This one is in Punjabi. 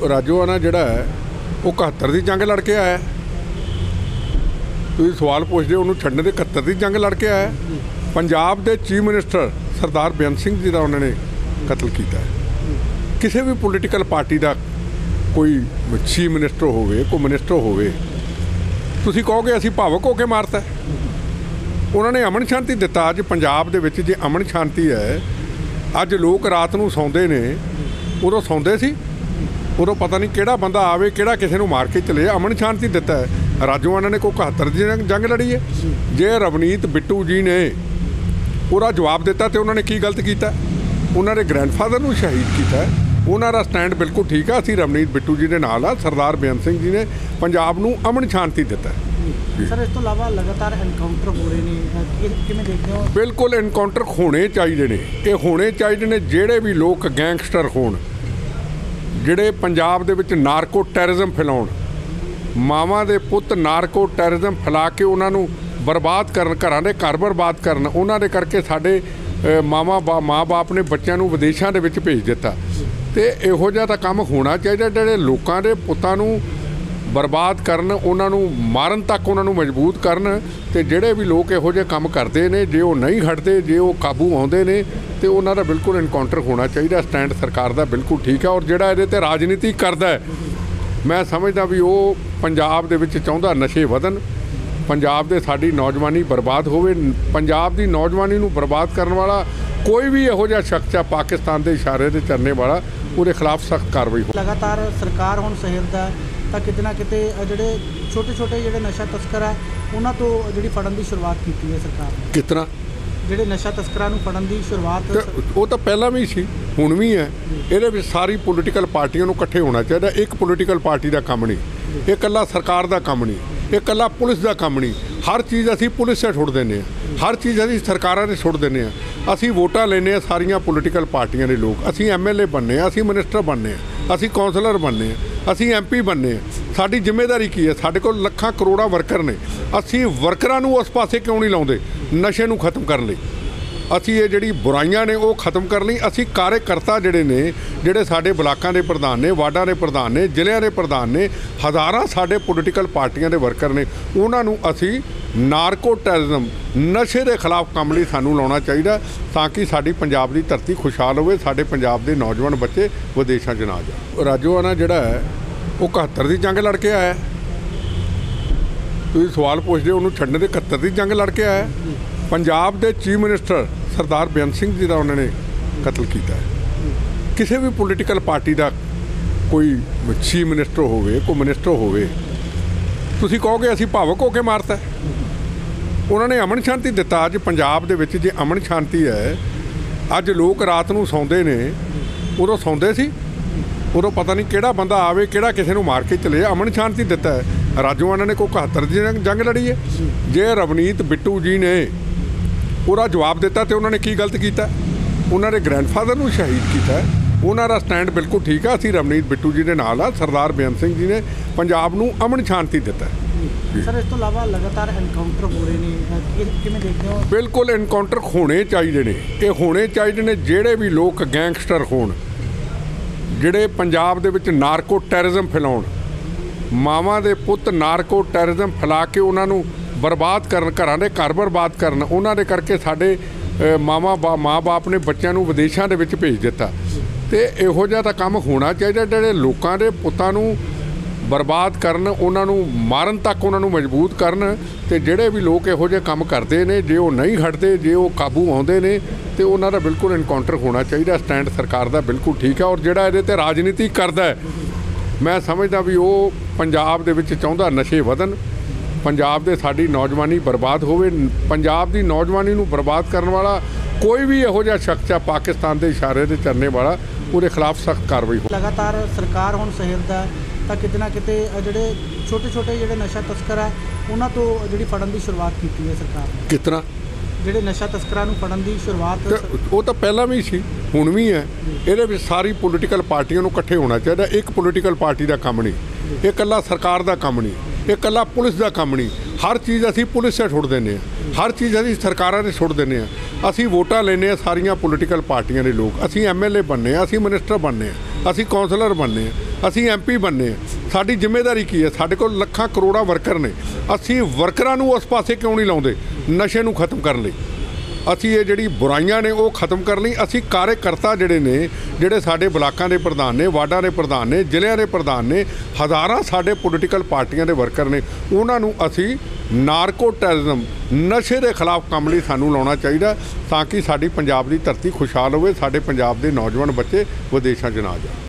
ਰਾਜੋਆਣਾ ਜਿਹੜਾ ਹੈ ਉਹ 71 ਦੀ ਜੰਗ ਲੜ ਕੇ ਆਇਆ। ਤੁਸੀਂ ਸਵਾਲ ਪੁੱਛਦੇ ਉਹਨੂੰ ਛੱਡਣ ਦੇ 71 ਦੀ ਜੰਗ ਲੜ ਕੇ ਆਇਆ। ਪੰਜਾਬ ਦੇ ਚੀਫ ਮਿਨਿਸਟਰ ਸਰਦਾਰ ਬੇਅੰਤ ਸਿੰਘ ਜੀ ਦਾ ਉਹਨਾਂ ਨੇ ਕਤਲ ਕੀਤਾ। ਕਿਸੇ ਵੀ ਪੋਲੀਟੀਕਲ ਪਾਰਟੀ ਦਾ ਕੋਈ ਚੀਫ ਮਿਨਿਸਟਰ ਹੋਵੇ, ਕੋਈ ਮਿਨਿਸਟਰ ਹੋਵੇ, ਤੁਸੀਂ ਕਹੋਗੇ ਅਸੀਂ ਭਾਵੁਕ ਹੋ ਕੇ ਮਾਰਤਾ। ਉਹਨਾਂ ਨੇ ਅਮਨ ਸ਼ਾਂਤੀ ਦਿੱਤਾ। ਅੱਜ ਪੰਜਾਬ ਦੇ ਵਿੱਚ ਜੇ ਅਮਨ ਸ਼ਾਂਤੀ ਹੈ, ਅੱਜ ਲੋਕ ਰਾਤ ਨੂੰ ਸੌਂਦੇ ਨੇ, ਉਦੋਂ ਸੌਂਦੇ ਸੀ, ਉਦੋਂ ਪਤਾ ਨਹੀਂ ਕਿਹੜਾ ਬੰਦਾ ਆਵੇ, ਕਿਹੜਾ ਕਿਸੇ ਨੂੰ ਮਾਰ ਕੇ ਚਲੇ। ਅਮਨ ਸ਼ਾਂਤੀ ਦਿੱਤਾ ਹੈ। ਰਾਜੋਆਣਾ ਨੇ ਕੋਈ 71 ਦੀ ਜੰਗ ਲੜੀ ਹੈ। ਜੇ ਰਵਨੀਤ ਬਿੱਟੂ ਜੀ ਨੇ ਉਹਦਾ ਜਵਾਬ ਦਿੱਤਾ ਤੇ ਉਹਨਾਂ ਨੇ ਕੀ ਗਲਤ ਕੀਤਾ? ਉਹਨਾਂ ਦੇ ਗ੍ਰੈਂਡਫਾਦਰ ਨੂੰ ਸ਼ਹੀਦ ਕੀਤਾ। ਉਹਨਾਂ ਦਾ ਸਟੈਂਡ ਬਿਲਕੁਲ ਠੀਕ ਆ। ਅਸੀਂ ਰਵਨੀਤ ਬਿੱਟੂ ਜੀ ਦੇ ਨਾਲ ਆ। ਸਰਦਾਰ ਬੇਅੰਤ ਸਿੰਘ ਜੀ ਨੇ ਪੰਜਾਬ ਨੂੰ ਅਮਨ ਸ਼ਾਂਤੀ ਦਿੱਤਾ। ਸਰ, ਇਸ ਤੋਂ ਇਲਾਵਾ ਲਗਾਤਾਰ ਐਨਕਾਊਂਟਰ ਹੋ ਰਹੇ ਨੇ, ਕਿਵੇਂ ਦੇਖਦੇ ਹੋ? ਬਿਲਕੁਲ ਐਨਕਾਊਂਟਰ ਹੋਣੇ ਚਾਹੀਦੇ ਨੇ। ਇਹ ਹੋਣੇ ਚਾਹੀਦੇ ਨੇ। ਜਿਹੜੇ ਵੀ ਲੋਕ ਗੈਂਗਸਟਰ ਹੋਣ, ਜਿਹੜੇ ਪੰਜਾਬ ਦੇ ਵਿੱਚ ਨਾਰਕੋ ਟੈਰਰਿਜ਼ਮ ਫੈਲਾਉਣ, ਮਾਵਾਂ ਦੇ ਪੁੱਤ ਨਾਰਕੋ ਟੈਰਰਿਜ਼ਮ ਫੈਲਾ ਕੇ ਉਹਨਾਂ ਨੂੰ ਬਰਬਾਦ ਕਰਨ, ਘਰਾਂ ਦੇ ਘਰ ਬਰਬਾਦ ਕਰਨ, ਉਹਨਾਂ ਦੇ ਕਰਕੇ ਸਾਡੇ ਮਾਂ ਬਾਪ ਨੇ ਬੱਚਿਆਂ ਨੂੰ ਵਿਦੇਸ਼ਾਂ ਦੇ ਵਿੱਚ ਭੇਜ ਦਿੱਤਾ। ਤੇ ਇਹੋ ਜਿਹਾ ਤਾਂ ਕੰਮ ਹੋਣਾ ਚਾਹੀਦਾ। ਜਿਹੜੇ ਲੋਕਾਂ ਦੇ ਪੁੱਤਾਂ ਨੂੰ ਬਰਬਾਦ ਕਰਨ, ਉਹਨਾਂ ਨੂੰ ਮਾਰਨ ਤੱਕ ਉਹਨਾਂ ਨੂੰ ਮਜਬੂਰ ਕਰਨ। ਤੇ ਜਿਹੜੇ ਵੀ ਲੋਕ ਇਹੋ ਜਿਹੇ ਕੰਮ ਕਰਦੇ ਨੇ, ਜੇ ਉਹ ਨਹੀਂ ਹਟਦੇ, ਜੇ ਉਹ ਕਾਬੂ ਆਉਂਦੇ ਨੇ, ਤੇ ਉਹਨਾਂ ਦਾ ਬਿਲਕੁਲ ਐਨਕਾਊਂਟਰ ਹੋਣਾ ਚਾਹੀਦਾ। ਸਟੈਂਡ ਸਰਕਾਰ ਦਾ ਬਿਲਕੁਲ ਠੀਕ ਹੈ। ਔਰ ਜਿਹੜਾ ਇਹਦੇ 'ਤੇ ਰਾਜਨੀਤੀ ਕਰਦਾ ਹੈ, ਮੈਂ ਸਮਝਦਾ ਵੀ ਉਹ ਪੰਜਾਬ ਦੇ ਵਿੱਚ ਚਾਹੁੰਦਾ ਨਸ਼ੇ ਵਧਣ, ਪੰਜਾਬ ਦੇ ਸਾਡੀ ਨੌਜਵਾਨੀ ਬਰਬਾਦ ਹੋਵੇ। ਪੰਜਾਬ ਦੀ ਨੌਜਵਾਨੀ ਨੂੰ ਬਰਬਾਦ ਕਰਨ ਵਾਲਾ ਕੋਈ ਵੀ ਇਹੋ ਜਿਹਾ ਸ਼ਖਸ ਆ ਪਾਕਿਸਤਾਨ ਦੇ ਇਸ਼ਾਰੇ 'ਤੇ ਚੱਲਣੇ ਵਾਲਾ, ਉਹਦੇ ਖਿਲਾਫ ਸਖਤ ਕਾਰਵਾਈ ਹੋ। ਲਗਾਤਾਰ ਸਰਕਾਰ ਹੁਣ ਸਹਿਰਦਾ ਤਾਂ ਕਿਤੇ ਨਾ ਕਿਤੇ ਜਿਹੜੇ ਛੋਟੇ ਜਿਹੜੇ ਨਸ਼ਾ ਤਸਕਰ ਆ ਉਹਨਾਂ ਤੋਂ ਜਿਹੜੀ ਫੜਨ ਦੀ ਸ਼ੁਰੂਆਤ ਕੀਤੀ ਹੈ ਸਰਕਾਰ ਨੇ। ਕਿਸ ਤਰ੍ਹਾਂ? ਜਿਹੜੇ ਨਸ਼ਾ ਤਸਕਰਾਂ ਨੂੰ ਫੜਨ ਦੀ ਸ਼ੁਰੂਆਤ ਉਹ ਤਾਂ ਪਹਿਲਾਂ ਵੀ ਸੀ, ਹੁਣ ਵੀ ਹੈ। ਇਹਦੇ ਵਿੱਚ ਸਾਰੀ ਪੋਲੀਟੀਕਲ ਪਾਰਟੀਆਂ ਨੂੰ ਇਕੱਠੇ ਹੋਣਾ ਚਾਹੀਦਾ। ਇੱਕ ਪੋਲੀਟੀਕਲ ਪਾਰਟੀ ਦਾ ਕੰਮ ਨਹੀਂ, ਇਹ ਇਕੱਲਾ ਸਰਕਾਰ ਦਾ ਕੰਮ ਨਹੀਂ, ਇਹ ਇਕੱਲਾ ਪੁਲਿਸ ਦਾ ਕੰਮ ਨਹੀਂ। ਹਰ ਚੀਜ਼ ਅਸੀਂ ਪੁਲਿਸ 'ਤੇ ਛੁੱਟ ਦਿੰਦੇ ਹਾਂ, ਹਰ ਚੀਜ਼ ਅਸੀਂ ਸਰਕਾਰਾਂ 'ਤੇ ਛੁੱਟ ਦਿੰਦੇ ਹਾਂ। ਅਸੀਂ ਵੋਟਾਂ ਲੈਂਦੇ ਹਾਂ ਸਾਰੀਆਂ ਪੋਲੀਟੀਕਲ ਪਾਰਟੀਆਂ ਦੇ ਲੋਕ। ਅਸੀਂ MLA ਬਣਨੇ ਹਾਂ, ਅਸੀਂ ਮਿਨਿਸਟਰ ਬਣਨੇ ਹਾਂ, ਅਸੀਂ ਕੌਂਸਲਰ ਬਣਨੇ ਹਾਂ, ਅਸੀਂ MP ਬਣਨੇ ਹਾਂ। ਸਾਡੀ ਜ਼ਿੰਮੇਵਾਰੀ ਕੀ ਹੈ? ਸਾਡੇ ਕੋਲ ਲੱਖਾਂ ਕਰੋੜਾਂ ਵਰਕਰ ਨੇ। ਅਸੀਂ ਵਰਕਰਾਂ ਨੂੰ ਉਸ ਪਾਸੇ ਕਿਉਂ ਨਹੀਂ ਲਾਉਂਦੇ? ਨਸ਼ੇ ਨੂੰ ਖਤਮ ਕਰਨ ਲਈ, ਅਸੀਂ ਇਹ ਜਿਹੜੀ ਬੁਰਾਈਆਂ ਨੇ ਉਹ ਖਤਮ ਕਰਨ ਲਈ ਅਸੀਂ ਕਾਰਜਕਰਤਾ ਜਿਹੜੇ ਨੇ, ਜਿਹੜੇ ਸਾਡੇ ਬਲਾਕਾਂ ਦੇ ਪ੍ਰਧਾਨ ਨੇ, ਵਾਰਡਾਂ ਦੇ ਪ੍ਰਧਾਨ ਨੇ, ਜ਼ਿਲ੍ਹਿਆਂ ਦੇ ਪ੍ਰਧਾਨ ਨੇ, ਹਜ਼ਾਰਾਂ ਸਾਡੇ ਪੋਲੀਟੀਕਲ ਪਾਰਟੀਆਂ ਦੇ ਵਰਕਰ ਨੇ, ਉਹਨਾਂ ਨੂੰ ਅਸੀਂ ਨਾਰਕੋ ਟੈਰਰਿਜ਼ਮ, ਨਸ਼ੇ ਦੇ ਖਿਲਾਫ ਕੰਮ ਲਈ ਸਾਨੂੰ ਲਾਉਣਾ ਚਾਹੀਦਾ, ਤਾਂ ਕਿ ਸਾਡੀ ਪੰਜਾਬ ਦੀ ਧਰਤੀ ਖੁਸ਼ਹਾਲ ਹੋਵੇ, ਸਾਡੇ ਪੰਜਾਬ ਦੇ ਨੌਜਵਾਨ ਬੱਚੇ ਵਿਦੇਸ਼ਾਂ 'ਚ ਨਾ ਜਾਣ। ਰਾਜੋਆਣਾ ਜਿਹੜਾ ਹੈ ਉਹ 71 ਦੀ ਜੰਗ ਲੜ ਕੇ ਆਇਆ। ਤੁਸੀਂ ਸਵਾਲ ਪੁੱਛਦੇ ਉਹਨੂੰ ਛੱਡਣ ਦੇ 71 ਦੀ ਜੰਗ ਲੜ ਕੇ ਆਇਆ। ਪੰਜਾਬ ਦੇ ਚੀਫ ਮਿਨਿਸਟਰ ਸਰਦਾਰ ਬੇਅੰਤ ਸਿੰਘ ਜੀ ਦਾ ਉਹਨਾਂ ਨੇ ਕਤਲ ਕੀਤਾ। ਕਿਸੇ ਵੀ ਪੋਲੀਟੀਕਲ ਪਾਰਟੀ ਦਾ ਕੋਈ ਚੀਫ ਮਿਨਿਸਟਰ ਹੋਵੇ, ਕੋਈ ਮਿਨਿਸਟਰ ਹੋਵੇ, ਤੁਸੀਂ ਕਹੋਗੇ ਅਸੀਂ ਭਾਵੁਕ ਹੋ ਕੇ ਮਾਰਤਾ। ਉਹਨਾਂ ਨੇ ਅਮਨ ਸ਼ਾਂਤੀ ਦਿੱਤਾ। ਅੱਜ ਪੰਜਾਬ ਦੇ ਵਿੱਚ ਜੇ ਅਮਨ ਸ਼ਾਂਤੀ ਹੈ, ਅੱਜ ਲੋਕ ਰਾਤ ਨੂੰ ਸੌਂਦੇ ਨੇ, ਉਦੋਂ ਸੌਂਦੇ ਸੀ, ਉਦੋਂ ਪਤਾ ਨਹੀਂ ਕਿਹੜਾ ਬੰਦਾ ਆਵੇ, ਕਿਹੜਾ ਕਿਸੇ ਨੂੰ ਮਾਰ ਕੇ ਚਲੇ। ਅਮਨ ਸ਼ਾਂਤੀ ਦਿੱਤਾ ਹੈ। ਰਾਜੋਆਣਾ ਨੇ ਕੋਈ 71 ਦੀ ਜੰਗ ਲੜੀ ਹੈ। ਜੇ ਰਵਨੀਤ ਬਿੱਟੂ ਜੀ ਨੇ ਉਹਦਾ ਜਵਾਬ ਦਿੱਤਾ ਤੇ ਉਹਨਾਂ ਨੇ ਕੀ ਗਲਤ ਕੀਤਾ? ਉਹਨਾਂ ਦੇ ਗ੍ਰੈਂਡਫਾਦਰ ਨੂੰ ਸ਼ਹੀਦ ਕੀਤਾ। ਉਹਨਾਂ ਦਾ ਸਟੈਂਡ ਬਿਲਕੁਲ ਠੀਕ ਆ। ਅਸੀਂ ਰਵਨੀਤ ਬਿੱਟੂ ਜੀ ਦੇ ਨਾਲ ਆ। ਸਰਦਾਰ ਬੇਅੰਤ ਸਿੰਘ ਜੀ ਨੇ ਪੰਜਾਬ ਨੂੰ ਅਮਨ ਸ਼ਾਂਤੀ ਦਿੱਤਾ। ਸਰ, ਇਸ ਤੋਂ ਇਲਾਵਾ ਲਗਾਤਾਰ ਐਨਕਾਊਂਟਰ ਹੋ ਰਹੇ ਨੇ, ਕਿਵੇਂ ਦੇਖਦੇ ਹੋ? ਬਿਲਕੁਲ ਐਨਕਾਊਂਟਰ ਹੋਣੇ ਚਾਹੀਦੇ ਨੇ। ਇਹ ਹੋਣੇ ਚਾਹੀਦੇ ਨੇ। ਜਿਹੜੇ ਵੀ ਲੋਕ ਗੈਂਗਸਟਰ ਹੋਣ, ਜਿਹੜੇ ਪੰਜਾਬ ਦੇ ਵਿੱਚ ਨਾਰਕੋ ਟੈਰਰਿਜ਼ਮ ਫੈਲਾਉਣ, ਮਾਵਾਂ ਦੇ ਪੁੱਤ ਨਾਰਕੋ ਟੈਰਰਿਜ਼ਮ ਫੈਲਾ ਕੇ ਉਹਨਾਂ ਨੂੰ ਬਰਬਾਦ ਕਰਨ, ਘਰਾਂ ਦੇ ਘਰ ਬਰਬਾਦ ਕਰਨ, ਉਹਨਾਂ ਦੇ ਕਰਕੇ ਸਾਡੇ ਮਾਂ ਬਾਪ ਨੇ ਬੱਚਿਆਂ ਨੂੰ ਵਿਦੇਸ਼ਾਂ ਦੇ ਵਿੱਚ ਭੇਜ ਦਿੱਤਾ। ਤੇ ਇਹੋ ਜਿਹਾ ਤਾਂ ਕੰਮ ਹੋਣਾ ਚਾਹੀਦਾ। ਜਿਹੜੇ ਲੋਕਾਂ ਦੇ ਪੁੱਤਾਂ ਨੂੰ ਬਰਬਾਦ ਕਰਨ, ਉਹਨਾਂ ਨੂੰ ਮਾਰਨ ਤੱਕ ਉਹਨਾਂ ਨੂੰ ਮਜਬੂਰ ਕਰਨ। ਤੇ ਜਿਹੜੇ ਵੀ ਲੋਕ ਇਹੋ ਜਿਹੇ ਕੰਮ ਕਰਦੇ ਨੇ, ਜੇ ਉਹ ਨਹੀਂ ਹਟਦੇ, ਜੇ ਉਹ ਕਾਬੂ ਆਉਂਦੇ ਨੇ, ਤੇ ਉਹਨਾਂ ਦਾ ਬਿਲਕੁਲ ਐਨਕਾਊਂਟਰ ਹੋਣਾ ਚਾਹੀਦਾ। ਸਟੈਂਡ ਸਰਕਾਰ ਦਾ ਬਿਲਕੁਲ ਠੀਕ ਹੈ। ਔਰ ਜਿਹੜਾ ਇਹਦੇ 'ਤੇ ਰਾਜਨੀਤੀ ਕਰਦਾ ਹੈ, ਮੈਂ ਸਮਝਦਾ ਵੀ ਉਹ ਪੰਜਾਬ ਦੇ ਵਿੱਚ ਚਾਹੁੰਦਾ ਨਸ਼ੇ ਵਧਣ, ਪੰਜਾਬ ਦੇ ਸਾਡੀ ਨੌਜਵਾਨੀ ਬਰਬਾਦ ਹੋਵੇ। ਪੰਜਾਬ ਦੀ ਨੌਜਵਾਨੀ ਨੂੰ ਬਰਬਾਦ ਕਰਨ ਵਾਲਾ ਕੋਈ ਵੀ ਇਹੋ ਜਿਹਾ ਸ਼ਖਸ ਆ ਪਾਕਿਸਤਾਨ ਦੇ ਇਸ਼ਾਰੇ 'ਤੇ ਚੱਲਣੇ ਵਾਲਾ, ਉਹਦੇ ਖਿਲਾਫ ਸਖਤ ਕਾਰਵਾਈ ਹੋ। ਲਗਾਤਾਰ ਸਰਕਾਰ ਹੁਣ ਸਹਿਰਦਾ ਤਾਂ ਕਿਤੇ ਨਾ ਕਿਤੇ ਜਿਹੜੇ ਛੋਟੇ ਜਿਹੜੇ ਨਸ਼ਾ ਤਸਕਰ ਆ ਉਹਨਾਂ ਤੋਂ ਜਿਹੜੀ ਫੜਨ ਦੀ ਸ਼ੁਰੂਆਤ ਕੀਤੀ ਹੈ ਸਰਕਾਰ ਨੇ। ਕਿਸ ਤਰ੍ਹਾਂ? ਜਿਹੜੇ ਨਸ਼ਾ ਤਸਕਰਾਂ ਨੂੰ ਫੜਨ ਦੀ ਸ਼ੁਰੂਆਤ ਉਹ ਤਾਂ ਪਹਿਲਾਂ ਵੀ ਸੀ, ਹੁਣ ਵੀ ਹੈ। ਇਹਦੇ ਵਿੱਚ ਸਾਰੀ ਪੋਲੀਟੀਕਲ ਪਾਰਟੀਆਂ ਨੂੰ ਇਕੱਠੇ ਹੋਣਾ ਚਾਹੀਦਾ। ਇੱਕ ਪੋਲੀਟੀਕਲ ਪਾਰਟੀ ਦਾ ਕੰਮ ਨਹੀਂ, ਇਹ ਇਕੱਲਾ ਸਰਕਾਰ ਦਾ ਕੰਮ ਨਹੀਂ, ਇਹ ਇਕੱਲਾ ਪੁਲਿਸ ਦਾ ਕੰਮ ਨਹੀਂ। ਹਰ ਚੀਜ਼ ਅਸੀਂ ਪੁਲਿਸ 'ਤੇ ਛੁੱਟ ਦਿੰਦੇ ਹਾਂ, ਹਰ ਚੀਜ਼ ਅਸੀਂ ਸਰਕਾਰਾਂ 'ਤੇ ਛੁੱਟ ਦਿੰਦੇ ਹਾਂ। ਅਸੀਂ ਵੋਟਾਂ ਲੈਂਦੇ ਹਾਂ ਸਾਰੀਆਂ ਪੋਲੀਟੀਕਲ ਪਾਰਟੀਆਂ ਦੇ ਲੋਕ। ਅਸੀਂ MLA ਬਣਨੇ ਹਾਂ, ਅਸੀਂ ਮਿਨਿਸਟਰ ਬਣਨੇ ਹਾਂ, ਅਸੀਂ ਕੌਂਸਲਰ ਬਣਨੇ ਹਾਂ, ਅਸੀਂ MP ਬਣਨੇ ਆ, ਸਾਡੀ ਜ਼ਿੰਮੇਵਾਰੀ ਕੀ ਹੈ? ਸਾਡੇ ਕੋਲ ਲੱਖਾਂ ਕਰੋੜਾਂ ਵਰਕਰ ਨੇ, ਅਸੀਂ ਵਰਕਰਾਂ ਨੂੰ ਉਸ ਪਾਸੇ ਕਿਉਂ ਨਹੀਂ ਲਾਉਂਦੇ ਨਸ਼ੇ ਨੂੰ ਖਤਮ ਕਰਨ ਲਈ? ਅਸੀਂ ਇਹ ਜਿਹੜੀ ਬੁਰਾਈਆਂ ਨੇ ਉਹ ਖਤਮ ਕਰਨ ਲਈ ਅਸੀਂ ਕਾਰਜਕਰਤਾ ਜਿਹੜੇ ਨੇ, ਜਿਹੜੇ ਸਾਡੇ ਬਲਾਕਾਂ ਦੇ ਪ੍ਰਧਾਨ ਨੇ, ਵਾਰਡਾਂ ਦੇ ਪ੍ਰਧਾਨ ਨੇ, ਜ਼ਿਲ੍ਹਿਆਂ ਦੇ ਪ੍ਰਧਾਨ ਨੇ, ਹਜ਼ਾਰਾਂ ਸਾਡੇ ਪੋਲੀਟੀਕਲ ਪਾਰਟੀਆਂ ਦੇ ਵਰਕਰ ਨੇ, ਉਹਨਾਂ ਨੂੰ ਅਸੀਂ ਨਾਰਕੋ ਟੈਰਰਿਜ਼ਮ ਨਸ਼ੇ ਦੇ ਖਿਲਾਫ ਕੰਮ ਲਈ ਸਾਨੂੰ ਲਾਉਣਾ ਚਾਹੀਦਾ, ਤਾਂ ਕਿ ਸਾਡੀ ਪੰਜਾਬ ਦੀ ਧਰਤੀ ਖੁਸ਼ਹਾਲ ਹੋਵੇ, ਸਾਡੇ ਪੰਜਾਬ ਦੇ ਨੌਜਵਾਨ ਬੱਚੇ ਵਿਦੇਸ਼ਾਂ 'ਚ ਨਾ ਜਾਣ।